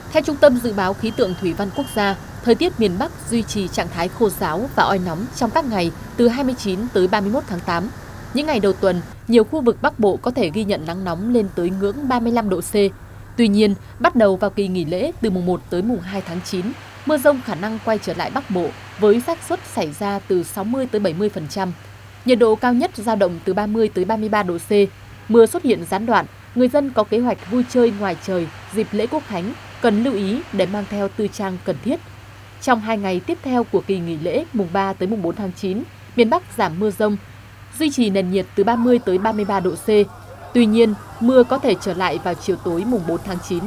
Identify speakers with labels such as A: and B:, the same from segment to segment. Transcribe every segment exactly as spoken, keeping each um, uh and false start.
A: Theo Trung tâm Dự báo Khí tượng Thủy văn Quốc gia, thời tiết miền Bắc duy trì trạng thái khô ráo và oi nóng trong các ngày từ hai mươi chín tới ba mươi mốt tháng tám. Những ngày đầu tuần, nhiều khu vực Bắc Bộ có thể ghi nhận nắng nóng lên tới ngưỡng ba mươi lăm độ C. Tuy nhiên, bắt đầu vào kỳ nghỉ lễ từ mùng một tới mùng hai tháng chín, mưa dông khả năng quay trở lại Bắc Bộ với xác suất xảy ra từ sáu mươi tới bảy mươi phần trăm. Nhiệt độ cao nhất dao động từ ba mươi tới ba mươi ba độ C. Mưa xuất hiện gián đoạn, người dân có kế hoạch vui chơi ngoài trời dịp lễ Quốc khánh cần lưu ý để mang theo tư trang cần thiết. Trong hai ngày tiếp theo của kỳ nghỉ lễ mùng ba tới mùng bốn tháng chín, miền Bắc giảm mưa dông, duy trì nền nhiệt từ ba mươi tới ba mươi ba độ C. Tuy nhiên, mưa có thể trở lại vào chiều tối mùng bốn tháng chín.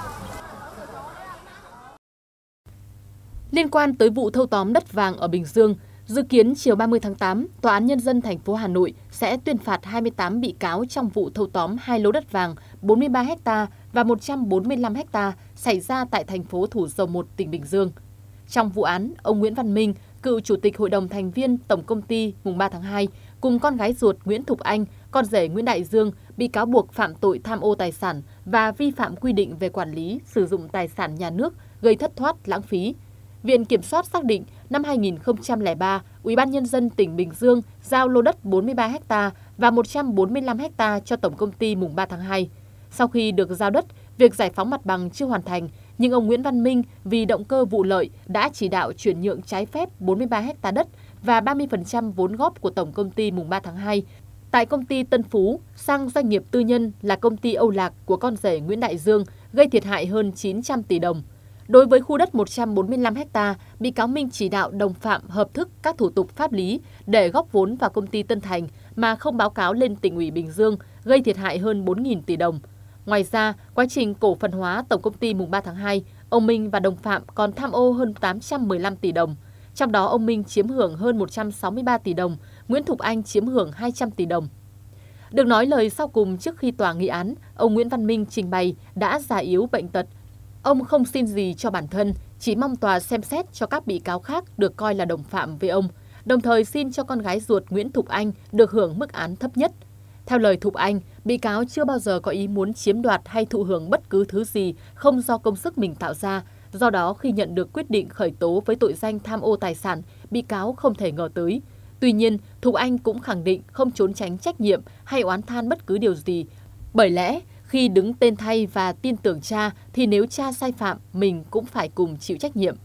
A: Liên quan tới vụ thâu tóm đất vàng ở Bình Dương, dự kiến chiều ba mươi tháng tám, Tòa án Nhân dân thành phố Hà Nội sẽ tuyên phạt hai mươi tám bị cáo trong vụ thâu tóm hai lô đất vàng bốn mươi ba héc ta và một trăm bốn mươi lăm héc ta xảy ra tại thành phố Thủ Dầu Một, tỉnh Bình Dương. Trong vụ án, ông Nguyễn Văn Minh, cựu Chủ tịch Hội đồng thành viên Tổng công ty mùng ba tháng hai, cùng con gái ruột Nguyễn Thục Anh, con rể Nguyễn Đại Dương, bị cáo buộc phạm tội tham ô tài sản và vi phạm quy định về quản lý, sử dụng tài sản nhà nước gây thất thoát, lãng phí. Viện Kiểm soát xác định năm hai nghìn không trăm lẻ ba, Ủy ban Nhân dân tỉnh Bình Dương giao lô đất bốn mươi ba héc ta và một trăm bốn mươi lăm héc ta cho Tổng công ty mùng ba tháng hai. Sau khi được giao đất, việc giải phóng mặt bằng chưa hoàn thành, nhưng ông Nguyễn Văn Minh vì động cơ vụ lợi đã chỉ đạo chuyển nhượng trái phép bốn mươi ba héc ta đất và ba mươi phần trăm vốn góp của Tổng công ty mùng ba tháng hai tại công ty Tân Phú sang doanh nghiệp tư nhân là công ty Âu Lạc của con rể Nguyễn Đại Dương, gây thiệt hại hơn chín trăm tỷ đồng. Đối với khu đất một trăm bốn mươi lăm héc ta, bị cáo Minh chỉ đạo đồng phạm hợp thức các thủ tục pháp lý để góp vốn vào công ty Tân Thành mà không báo cáo lên Tỉnh ủy Bình Dương, gây thiệt hại hơn bốn nghìn tỷ đồng. Ngoài ra, quá trình cổ phần hóa Tổng công ty mùng ba tháng hai, ông Minh và đồng phạm còn tham ô hơn tám trăm mười lăm tỷ đồng. Trong đó, ông Minh chiếm hưởng hơn một trăm sáu mươi ba tỷ đồng, Nguyễn Thục Anh chiếm hưởng hai trăm tỷ đồng. Được nói lời sau cùng trước khi tòa nghị án, ông Nguyễn Văn Minh trình bày đã già yếu bệnh tật. Ông không xin gì cho bản thân, chỉ mong tòa xem xét cho các bị cáo khác được coi là đồng phạm với ông, đồng thời xin cho con gái ruột Nguyễn Thục Anh được hưởng mức án thấp nhất. Theo lời Thục Anh, bị cáo chưa bao giờ có ý muốn chiếm đoạt hay thụ hưởng bất cứ thứ gì không do công sức mình tạo ra. Do đó, khi nhận được quyết định khởi tố với tội danh tham ô tài sản, bị cáo không thể ngờ tới. Tuy nhiên, Thục Anh cũng khẳng định không trốn tránh trách nhiệm hay oán than bất cứ điều gì. Bởi lẽ, khi đứng tên thay và tin tưởng cha, thì nếu cha sai phạm, mình cũng phải cùng chịu trách nhiệm.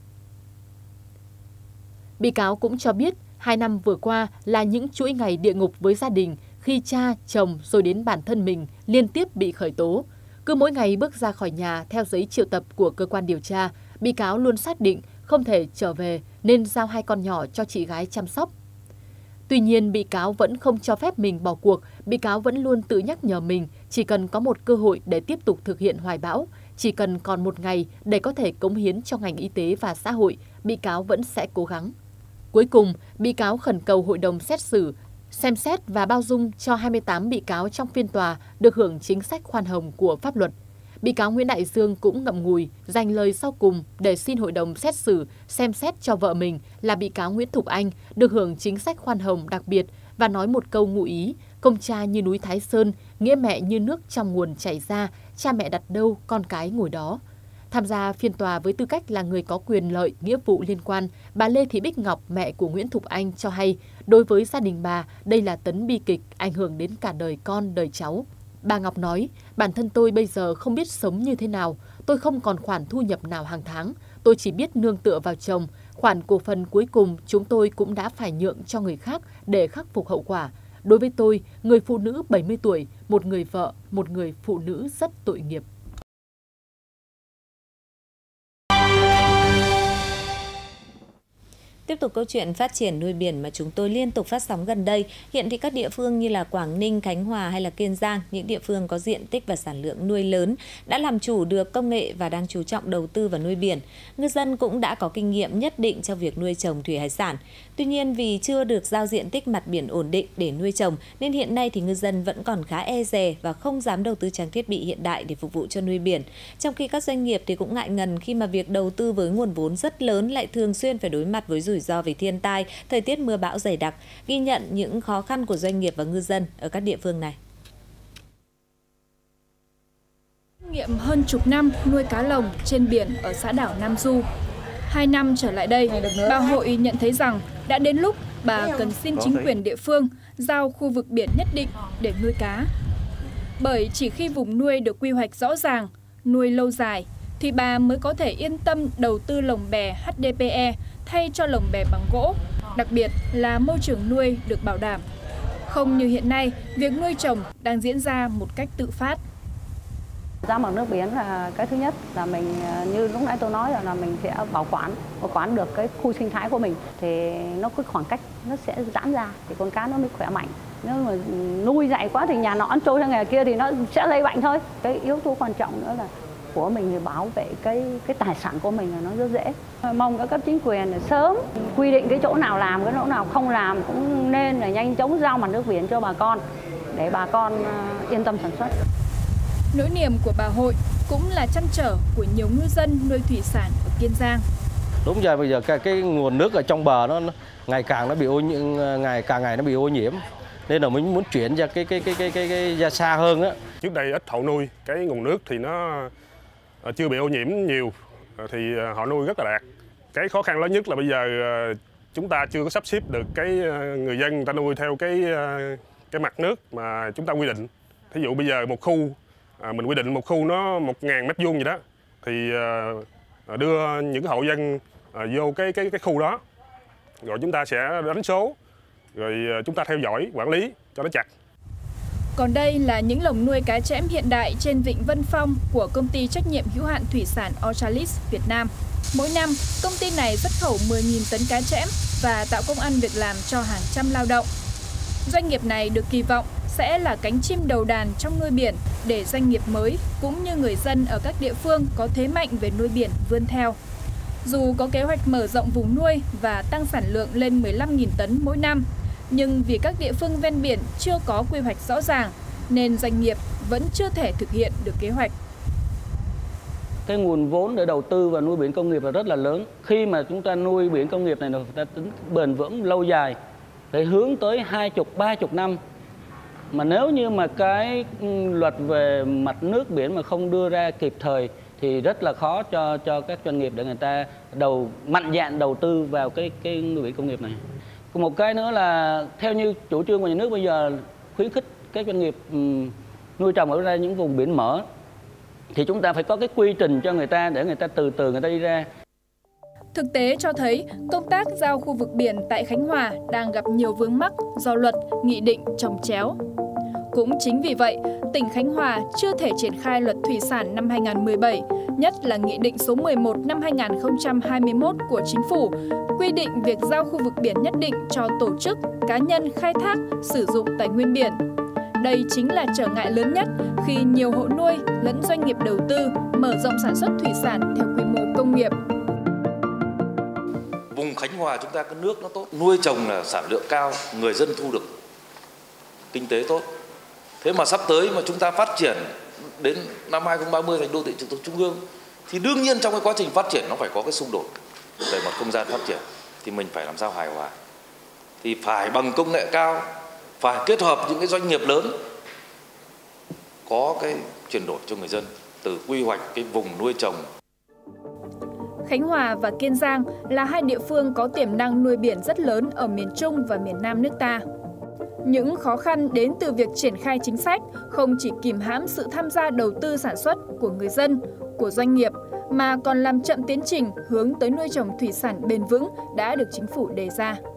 A: Bị cáo cũng cho biết, hai năm vừa qua là những chuỗi ngày địa ngục với gia đình, khi cha, chồng rồi đến bản thân mình liên tiếp bị khởi tố. Cứ mỗi ngày bước ra khỏi nhà theo giấy triệu tập của cơ quan điều tra, bị cáo luôn xác định không thể trở về nên giao hai con nhỏ cho chị gái chăm sóc. Tuy nhiên, bị cáo vẫn không cho phép mình bỏ cuộc, bị cáo vẫn luôn tự nhắc nhở mình chỉ cần có một cơ hội để tiếp tục thực hiện hoài bão, chỉ cần còn một ngày để có thể cống hiến cho ngành y tế và xã hội, bị cáo vẫn sẽ cố gắng. Cuối cùng, bị cáo khẩn cầu hội đồng xét xử xem xét và bao dung cho hai mươi tám bị cáo trong phiên tòa được hưởng chính sách khoan hồng của pháp luật. Bị cáo Nguyễn Đại Dương cũng ngậm ngùi dành lời sau cùng để xin hội đồng xét xử xem xét cho vợ mình là bị cáo Nguyễn Thục Anh được hưởng chính sách khoan hồng đặc biệt và nói một câu ngụ ý: công cha như núi Thái Sơn, nghĩa mẹ như nước trong nguồn chảy ra, cha mẹ đặt đâu con cái ngồi đó. Tham gia phiên tòa với tư cách là người có quyền lợi, nghĩa vụ liên quan, bà Lê Thị Bích Ngọc, mẹ của Nguyễn Thục Anh cho hay, đối với gia đình bà, đây là tấn bi kịch ảnh hưởng đến cả đời con, đời cháu. Bà Ngọc nói, bản thân tôi bây giờ không biết sống như thế nào, tôi không còn khoản thu nhập nào hàng tháng, tôi chỉ biết nương tựa vào chồng, khoản cổ phần cuối cùng chúng tôi cũng đã phải nhượng cho người khác để khắc phục hậu quả. Đối với tôi, người phụ nữ bảy mươi tuổi, một người vợ, một người phụ nữ rất tội nghiệp.
B: Tiếp tục câu chuyện phát triển nuôi biển mà chúng tôi liên tục phát sóng gần đây, hiện thì các địa phương như là Quảng Ninh, Khánh Hòa hay là Kiên Giang, những địa phương có diện tích và sản lượng nuôi lớn, đã làm chủ được công nghệ và đang chú trọng đầu tư vào nuôi biển. Ngư dân cũng đã có kinh nghiệm nhất định trong việc nuôi trồng thủy hải sản. Tuy nhiên, vì chưa được giao diện tích mặt biển ổn định để nuôi trồng, nên hiện nay thì ngư dân vẫn còn khá e dè và không dám đầu tư trang thiết bị hiện đại để phục vụ cho nuôi biển. Trong khi các doanh nghiệp thì cũng ngại ngần khi mà việc đầu tư với nguồn vốn rất lớn lại thường xuyên phải đối mặt với rủi ro về thiên tai, thời tiết mưa bão dày đặc, ghi nhận những khó khăn của doanh nghiệp và ngư dân ở các địa phương này.
C: nghiệm hơn chục năm nuôi cá lồng trên biển ở xã đảo Nam Du. Hai năm trở lại đây, bà Hội nhận thấy rằng đã đến lúc bà cần xin chính quyền địa phương giao khu vực biển nhất định để nuôi cá. Bởi chỉ khi vùng nuôi được quy hoạch rõ ràng, nuôi lâu dài, thì bà mới có thể yên tâm đầu tư lồng bè H D P E thay cho lồng bè bằng gỗ, đặc biệt là môi trường nuôi được bảo đảm. Không như hiện nay, việc nuôi trồng đang diễn ra một cách tự phát.
D: Giao bằng nước biển là cái thứ nhất là mình, như lúc nãy tôi nói là, là mình sẽ bảo quản, bảo quản được cái khu sinh thái của mình, thì nó cái khoảng cách nó sẽ giãn ra thì con cá nó mới khỏe mạnh. Nếu mà nuôi dạy quá thì nhà nọ ăn trôi sang ngày kia thì nó sẽ lây bệnh thôi. Cái yếu tố quan trọng nữa là của mình thì bảo vệ cái cái tài sản của mình là nó rất dễ. Mong các cấp chính quyền là sớm quy định cái chỗ nào làm, cái chỗ nào không làm cũng nên là nhanh chóng giao mặt nước biển cho bà con để bà con yên tâm sản xuất.
C: Nỗi niềm của bà Hội cũng là trăn trở của nhiều ngư dân nuôi thủy sản ở Kiên Giang.
E: Đúng giờ bây giờ cái, cái nguồn nước ở trong bờ nó, nó ngày càng nó bị ô nhiễm, ngày càng ngày nó bị ô nhiễm, nên là mình muốn chuyển ra cái cái cái cái cái, cái ra xa hơn á.
F: Trước đây ít hộ nuôi, cái nguồn nước thì nó chưa bị ô nhiễm nhiều, thì họ nuôi rất là đạt. Cái khó khăn lớn nhất là bây giờ chúng ta chưa có sắp xếp được cái người dân người ta nuôi theo cái cái mặt nước mà chúng ta quy định. Thí dụ bây giờ một khu mình quy định một khu nó một ngàn mét vuông gì đó, thì đưa những hộ dân vô cái cái cái khu đó, rồi chúng ta sẽ đánh số, rồi chúng ta theo dõi quản lý cho nó chặt.
C: Còn đây là những lồng nuôi cá trẽm hiện đại trên vịnh Vân Phong của công ty trách nhiệm hữu hạn thủy sản Australis Việt Nam. Mỗi năm, công ty này xuất khẩu mười nghìn tấn cá trẽm và tạo công ăn việc làm cho hàng trăm lao động. Doanh nghiệp này được kỳ vọng sẽ là cánh chim đầu đàn trong nuôi biển để doanh nghiệp mới cũng như người dân ở các địa phương có thế mạnh về nuôi biển vươn theo. Dù có kế hoạch mở rộng vùng nuôi và tăng sản lượng lên mười lăm nghìn tấn mỗi năm, nhưng vì các địa phương ven biển chưa có quy hoạch rõ ràng nên doanh nghiệp vẫn chưa thể thực hiện được kế hoạch.
G: Cái nguồn vốn để đầu tư vào nuôi biển công nghiệp là rất là lớn. Khi mà chúng ta nuôi biển công nghiệp này là ta tính bền vững lâu dài, để hướng tới hai chục, ba chục năm. Mà nếu như mà cái luật về mặt nước biển mà không đưa ra kịp thời thì rất là khó cho cho các doanh nghiệp để người ta đầu mạnh dạn đầu tư vào cái cái nuôi biển công nghiệp này. Một cái nữa là theo như chủ trương của nhà nước bây giờ khuyến khích các doanh nghiệp nuôi trồng ở ra những vùng biển mở, thì chúng ta phải có cái quy trình cho người ta để người ta từ từ người ta đi ra.
C: Thực tế cho thấy công tác giao khu vực biển tại Khánh Hòa đang gặp nhiều vướng mắc do luật, nghị định chồng chéo. Cũng chính vì vậy, tỉnh Khánh Hòa chưa thể triển khai luật thủy sản năm hai nghìn không trăm mười bảy, nhất là Nghị định số mười một năm hai nghìn không trăm hai mươi mốt của Chính phủ, quy định việc giao khu vực biển nhất định cho tổ chức, cá nhân khai thác, sử dụng tài nguyên biển. Đây chính là trở ngại lớn nhất khi nhiều hộ nuôi lẫn doanh nghiệp đầu tư mở rộng sản xuất thủy sản theo quy mô công nghiệp.
H: Vùng Khánh Hòa chúng ta có nước nó tốt, nuôi trồng là sản lượng cao, người dân thu được kinh tế tốt. Thế mà sắp tới mà chúng ta phát triển đến năm hai nghìn không trăm ba mươi thành đô thị trực thuộc trung ương, thì đương nhiên trong cái quá trình phát triển nó phải có cái xung đột về mặt không gian phát triển, thì mình phải làm sao hài hòa. Thì phải bằng công nghệ cao, phải kết hợp những cái doanh nghiệp lớn có cái chuyển đổi cho người dân từ quy hoạch cái vùng nuôi trồng.
C: Khánh Hòa và Kiên Giang là hai địa phương có tiềm năng nuôi biển rất lớn ở miền Trung và miền Nam nước ta. Những khó khăn đến từ việc triển khai chính sách không chỉ kìm hãm sự tham gia đầu tư sản xuất của người dân, của doanh nghiệp, mà còn làm chậm tiến trình hướng tới nuôi trồng thủy sản bền vững đã được chính phủ đề ra.